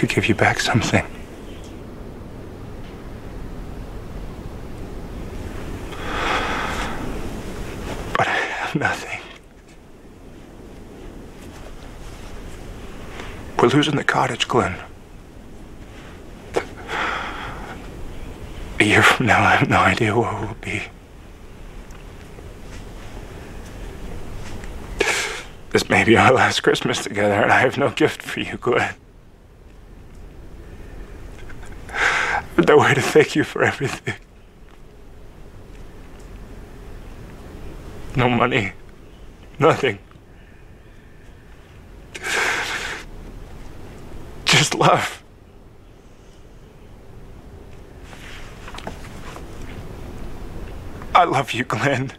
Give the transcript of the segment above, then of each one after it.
could give you back something. But I have nothing. We're losing the cottage, Glenn. A year from now, I have no idea where we'll be. This may be our last Christmas together, and I have no gift for you, Glenn. No way to thank you for everything. No money. Nothing. Just love. I love you, Glenn.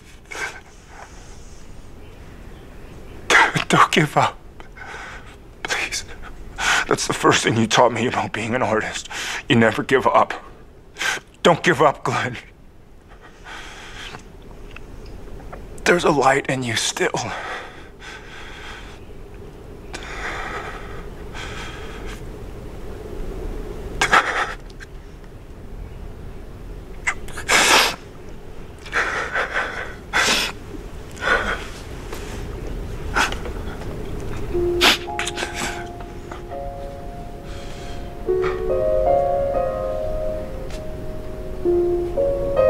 Don't give up. Please. That's the first thing you taught me about being an artist. You never give up. Don't give up, Glenn. There's a light in you still.